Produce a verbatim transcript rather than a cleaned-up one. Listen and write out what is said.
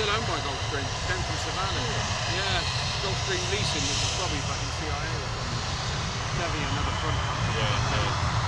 still owned by Gulfstream. Came from Savannah. Yeah, Gulfstream Leasing, which is probably fucking C I A or something. Definitely another front company. Yeah, yeah.